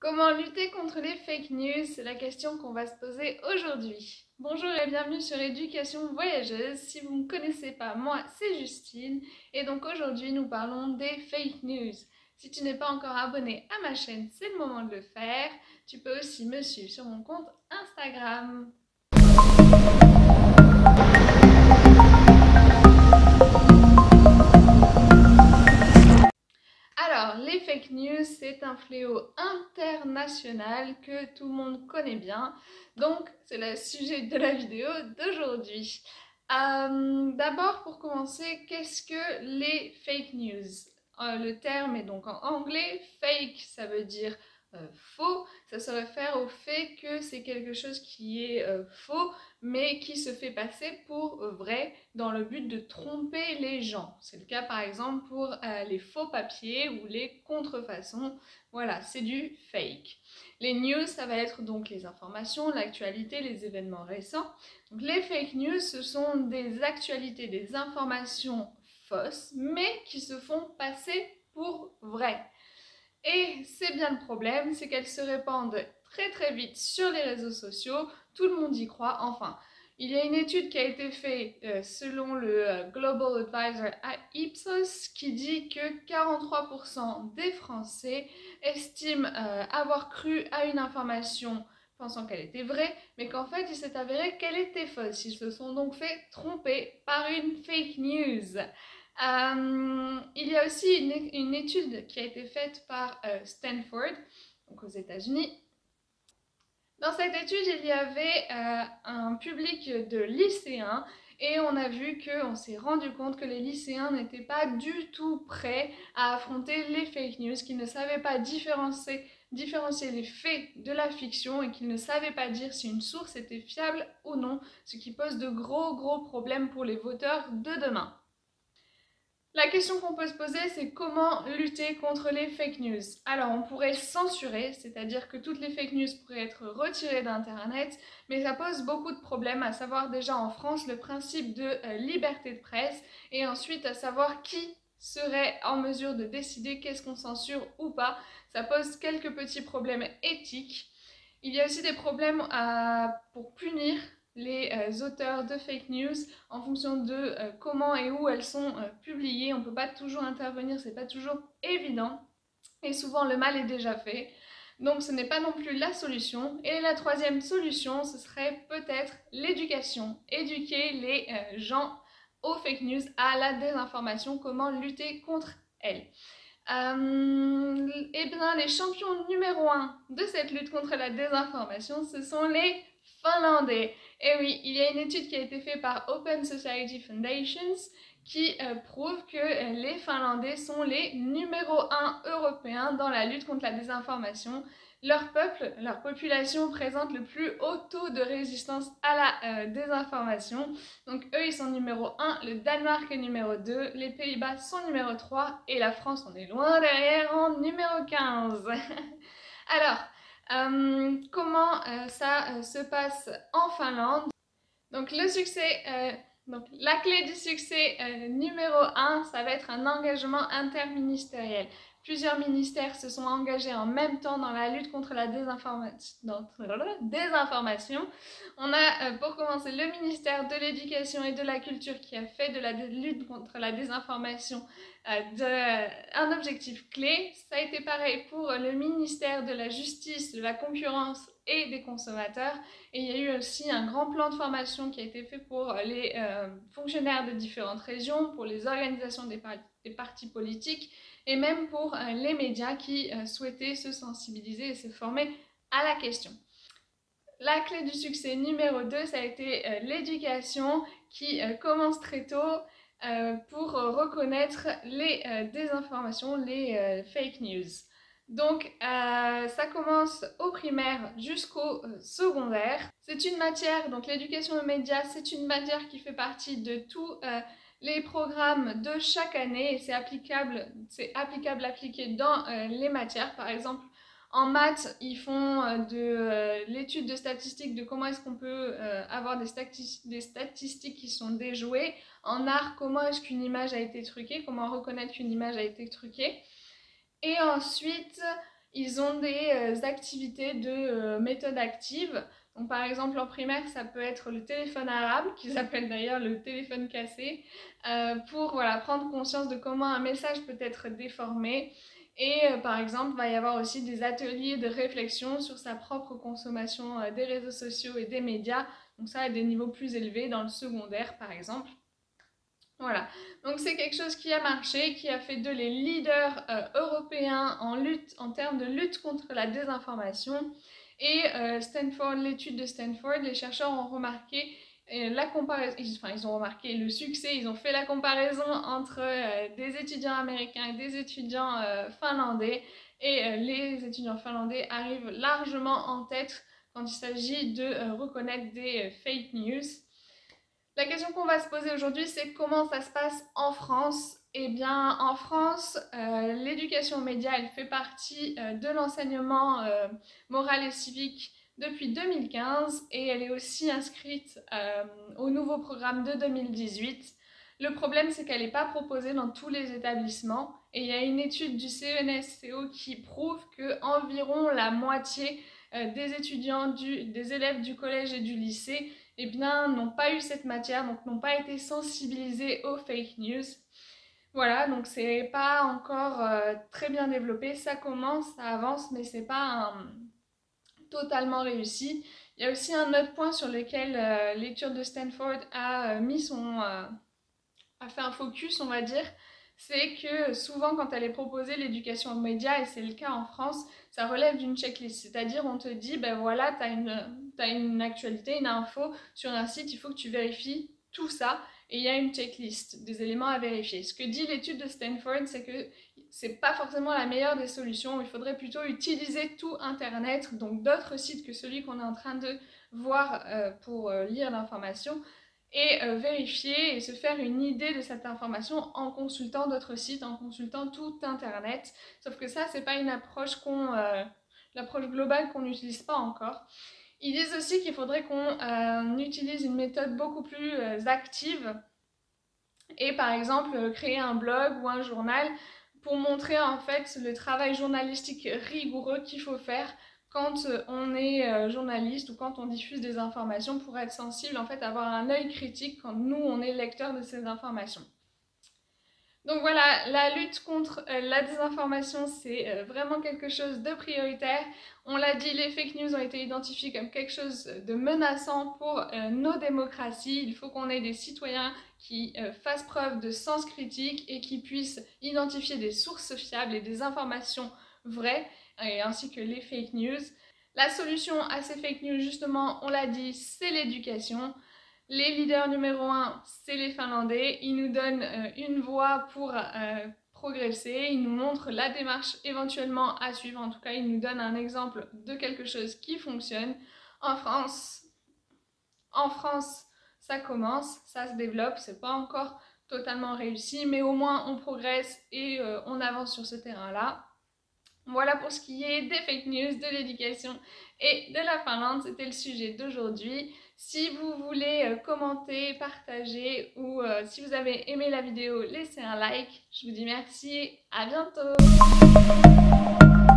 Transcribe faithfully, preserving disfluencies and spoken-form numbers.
Comment lutter contre les fake news? C'est la question qu'on va se poser aujourd'hui. Bonjour et bienvenue sur Éducation Voyageuse. Si vous ne me connaissez pas, moi c'est Justine et donc aujourd'hui nous parlons des fake news. Si tu n'es pas encore abonné à ma chaîne, c'est le moment de le faire. Tu peux aussi me suivre sur mon compte Instagram. Alors, les fake news, c'est un fléau international que tout le monde connaît bien. Donc, c'est le sujet de la vidéo d'aujourd'hui. Euh, D'abord, pour commencer, qu'est-ce que les fake news? Euh, le terme est donc en anglais. Fake, ça veut dire euh, faux. Ça se réfère au fait que c'est quelque chose qui est euh, faux, mais qui se fait passer pour vrai dans le but de tromper les gens. C'est le cas par exemple pour euh, les faux papiers ou les contrefaçons. Voilà, c'est du fake. Les news, ça va être donc les informations, l'actualité, les événements récents. Donc les fake news, ce sont des actualités, des informations fausses, mais qui se font passer pour vraies. Et c'est bien le problème, c'est qu'elles se répandent très très vite sur les réseaux sociaux, tout le monde y croit, enfin. Il y a une étude qui a été faite euh, selon le euh, Global Advisor à Ipsos qui dit que quarante-trois pour cent des Français estiment euh, avoir cru à une information pensant qu'elle était vraie, mais qu'en fait il s'est avéré qu'elle était fausse. Ils se sont donc fait tromper par une fake news. Euh, il y a aussi une, une, étude qui a été faite par euh, Stanford, donc aux États-Unis. Dans cette étude, il y avait euh, un public de lycéens et on a vu qu'on s'est rendu compte que les lycéens n'étaient pas du tout prêts à affronter les fake news, qu'ils ne savaient pas différencier, différencier les faits de la fiction et qu'ils ne savaient pas dire si une source était fiable ou non, ce qui pose de gros gros problèmes pour les voteurs de demain. La question qu'on peut se poser, c'est comment lutter contre les fake news. Alors, on pourrait censurer, c'est-à-dire que toutes les fake news pourraient être retirées d'Internet, mais ça pose beaucoup de problèmes, à savoir déjà en France le principe de euh, liberté de presse, et ensuite à savoir qui serait en mesure de décider qu'est-ce qu'on censure ou pas. Ça pose quelques petits problèmes éthiques. Il y a aussi des problèmes à, pour punir les euh, auteurs de fake news en fonction de euh, comment et où elles sont euh, publiées. On ne peut pas toujours intervenir, c'est pas toujours évident et souvent le mal est déjà fait. Donc ce n'est pas non plus la solution. Et la troisième solution, ce serait peut-être l'éducation. Éduquer les euh, gens aux fake news, à la désinformation, comment lutter contre elles. Euh, et bien, les champions numéro un de cette lutte contre la désinformation, ce sont les Finlandais. Et oui, il y a une étude qui a été faite par Open Society Foundations qui euh, prouve que euh, les Finlandais sont les numéro un européens dans la lutte contre la désinformation. Leur peuple, leur population présente le plus haut taux de résistance à la euh, désinformation. Donc eux, ils sont numéro un, le Danemark est numéro deux, les Pays-Bas sont numéro trois et la France, on est loin derrière en numéro quinze. Alors, euh, comment euh, ça euh, se passe en Finlande? Donc le succès, euh, donc la clé du succès euh, numéro un, ça va être un engagement interministériel. Plusieurs ministères se sont engagés en même temps dans la lutte contre la désinformation. désinformation. On a euh, pour commencer le ministère de l'Éducation et de la Culture qui a fait de la lutte contre la désinformation euh, de, un objectif clé. Ça a été pareil pour le ministère de la Justice, de la Concurrence et des consommateurs. Et il y a eu aussi un grand plan de formation qui a été fait pour les euh, fonctionnaires de différentes régions, pour les organisations des, par des partis politiques et même pour euh, les médias qui euh, souhaitaient se sensibiliser et se former à la question. La clé du succès numéro deux, ça a été euh, l'éducation qui euh, commence très tôt euh, pour euh, reconnaître les euh, désinformations, les euh, fake news. Donc euh, ça commence au primaire jusqu'au euh, secondaire. C'est une matière, donc l'éducation aux médias, c'est une matière qui fait partie de tous euh, les programmes de chaque année et c'est applicable, c'est applicable, appliqué dans euh, les matières. Par exemple, en maths, ils font euh, de euh, l'étude de statistiques de comment est-ce qu'on peut euh, avoir des, stati des statistiques qui sont déjouées. En art, comment est-ce qu'une image a été truquée, comment reconnaître qu'une image a été truquée. Et ensuite, ils ont des euh, activités de euh, méthode active. Donc par exemple en primaire ça peut être le téléphone arabe, qu'ils appellent d'ailleurs le téléphone cassé, euh, pour voilà, prendre conscience de comment un message peut être déformé. Et euh, par exemple il va y avoir aussi des ateliers de réflexion sur sa propre consommation euh, des réseaux sociaux et des médias. Donc ça à des niveaux plus élevés dans le secondaire par exemple. Voilà, donc c'est quelque chose qui a marché, qui a fait d'eux les leaders euh, européens en lutte, en termes de lutte contre la désinformation. Et euh, Stanford, l'étude de Stanford, les chercheurs ont remarqué euh, la comparaison, enfin ils ont remarqué le succès, ils ont fait la comparaison entre euh, des étudiants américains et des étudiants euh, finlandais. Et euh, les étudiants finlandais arrivent largement en tête quand il s'agit de euh, reconnaître des euh, fake news. La question qu'on va se poser aujourd'hui, c'est comment ça se passe en France. Eh bien, en France, euh, l'éducation aux médias, elle fait partie euh, de l'enseignement euh, moral et civique depuis deux mille quinze et elle est aussi inscrite euh, au nouveau programme de deux mille dix-huit. Le problème, c'est qu'elle n'est pas proposée dans tous les établissements et il y a une étude du C E N S C O qui prouve qu'environ la moitié euh, des étudiants, du, des élèves du collège et du lycée eh bien, n'ont pas eu cette matière, donc n'ont pas été sensibilisés aux fake news. Voilà, donc c'est pas encore euh, très bien développé, ça commence, ça avance, mais c'est pas un, totalement réussi. Il y a aussi un autre point sur lequel euh, l'étude de Stanford a euh, mis son... Euh, a fait un focus, on va dire, c'est que souvent quand elle est proposée l'éducation aux médias, et c'est le cas en France, ça relève d'une checklist, c'est-à-dire on te dit, ben voilà, tu as une, t'as une actualité, une info sur un site, il faut que tu vérifies tout ça, et il y a une checklist, des éléments à vérifier. Ce que dit l'étude de Stanford, c'est que c'est pas forcément la meilleure des solutions, il faudrait plutôt utiliser tout Internet, donc d'autres sites que celui qu'on est en train de voir euh, pour euh, lire l'information, et euh, vérifier et se faire une idée de cette information en consultant d'autres sites, en consultant tout Internet. Sauf que ça, c'est pas une approche qu'on, euh, l'approche globale qu'on n'utilise pas encore. Ils disent aussi qu'il faudrait qu'on euh, utilise une méthode beaucoup plus euh, active et par exemple créer un blog ou un journal pour montrer en fait le travail journalistique rigoureux qu'il faut faire quand on est journaliste ou quand on diffuse des informations pour être sensible, en fait, avoir un œil critique quand nous, on est lecteur de ces informations. Donc voilà, la lutte contre la désinformation, c'est vraiment quelque chose de prioritaire. On l'a dit, les fake news ont été identifiés comme quelque chose de menaçant pour nos démocraties. Il faut qu'on ait des citoyens qui fassent preuve de sens critique et qui puissent identifier des sources fiables et des informations vraies, et ainsi que les fake news. La solution à ces fake news, justement, on l'a dit, c'est l'éducation. Les leaders numéro un, c'est les Finlandais. Ils nous donnent euh, une voie pour euh, progresser. Ils nous montrent la démarche éventuellement à suivre. En tout cas, ils nous donnent un exemple de quelque chose qui fonctionne. En France, en France, ça commence, ça se développe. C'est pas encore totalement réussi, mais au moins on progresse et euh, on avance sur ce terrain-là. Voilà pour ce qui est des fake news, de l'éducation et de la Finlande, c'était le sujet d'aujourd'hui. Si vous voulez euh, commenter, partager ou euh, si vous avez aimé la vidéo, laissez un like. Je vous dis merci et à bientôt.